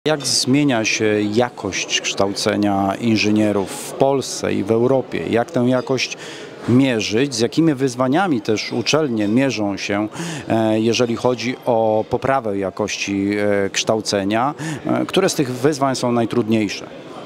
Jak zmienia się jakość kształcenia inżynierów w Polsce i w Europie? Jak tę jakość mierzyć? Z jakimi wyzwaniami też uczelnie mierzą się, jeżeli chodzi o poprawę jakości kształcenia? Które z tych wyzwań są najtrudniejsze?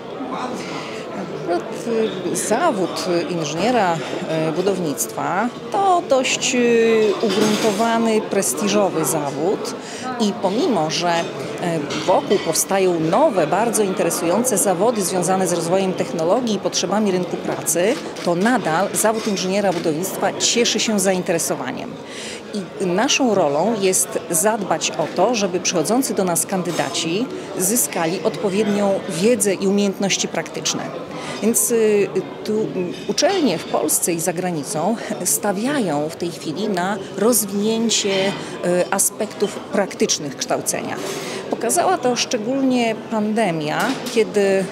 Zawód inżyniera budownictwa to dość ugruntowany, prestiżowy zawód i pomimo, że wokół powstają nowe, bardzo interesujące zawody związane z rozwojem technologii i potrzebami rynku pracy, to nadal zawód inżyniera budownictwa cieszy się zainteresowaniem. I naszą rolą jest zadbać o to, żeby przychodzący do nas kandydaci zyskali odpowiednią wiedzę i umiejętności praktyczne. Więc tu uczelnie w Polsce i za granicą stawiają w tej chwili na rozwinięcie aspektów praktycznych kształcenia. Pokazała to szczególnie pandemia, kiedy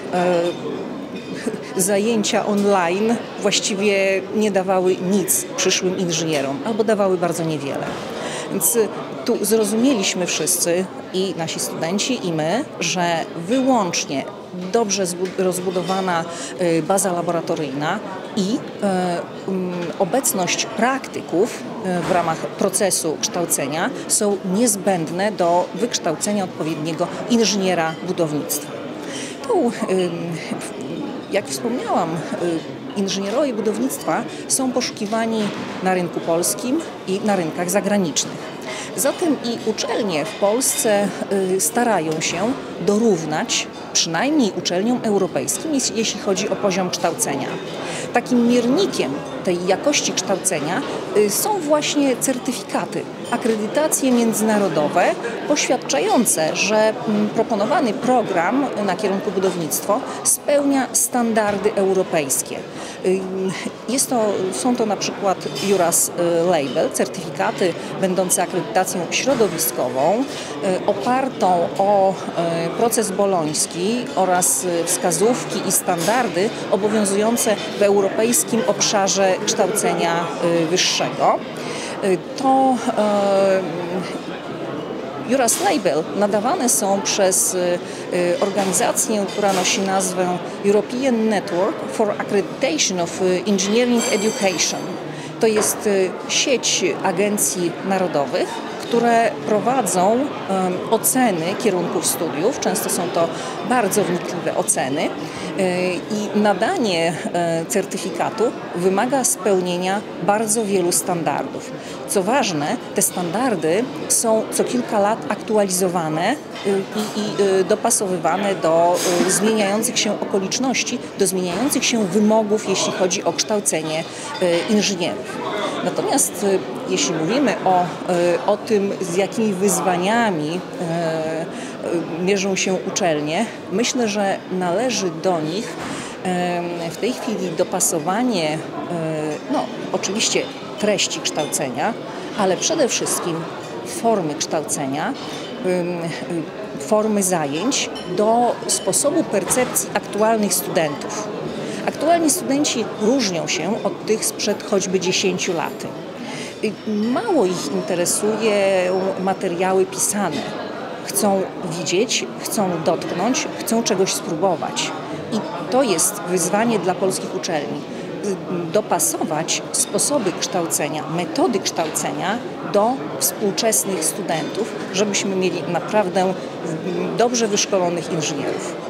zajęcia online właściwie nie dawały nic przyszłym inżynierom, albo dawały bardzo niewiele. Więc tu zrozumieliśmy wszyscy, i nasi studenci, i my, że wyłącznie dobrze rozbudowana baza laboratoryjna i obecność praktyków w ramach procesu kształcenia są niezbędne do wykształcenia odpowiedniego inżyniera budownictwa. Tu, jak wspomniałam, inżynierowie budownictwa są poszukiwani na rynku polskim i na rynkach zagranicznych. Zatem i uczelnie w Polsce starają się dorównać przynajmniej uczelniom europejskim, jeśli chodzi o poziom kształcenia. Takim miernikiem tej jakości kształcenia są właśnie certyfikaty, akredytacje międzynarodowe poświadczające, że proponowany program na kierunku budownictwo spełnia standardy europejskie. Są to na przykład Juras Label, certyfikaty będące akredytacją środowiskową, opartą o proces boloński oraz wskazówki i standardy obowiązujące w europejskim obszarze kształcenia wyższego. To Juras Label nadawane są przez organizację, która nosi nazwę European Network for Accreditation of Engineering Education. To jest sieć agencji narodowych, które prowadzą oceny kierunków studiów. Często są to bardzo wnikliwe oceny i nadanie certyfikatu wymaga spełnienia bardzo wielu standardów. Co ważne, te standardy są co kilka lat aktualizowane i dopasowywane do zmieniających się okoliczności, do zmieniających się wymogów, jeśli chodzi o kształcenie inżynierów. Natomiast jeśli mówimy o tym, z jakimi wyzwaniami mierzą się uczelnie, myślę, że należy do nich w tej chwili dopasowanie, oczywiście treści kształcenia, ale przede wszystkim formy kształcenia, formy zajęć do sposobu percepcji aktualnych studentów. Aktualni studenci różnią się od tych sprzed choćby 10 lat. Mało ich interesuje materiały pisane. Chcą widzieć, chcą dotknąć, chcą czegoś spróbować. I to jest wyzwanie dla polskich uczelni. Dopasować sposoby kształcenia, metody kształcenia do współczesnych studentów, żebyśmy mieli naprawdę dobrze wyszkolonych inżynierów.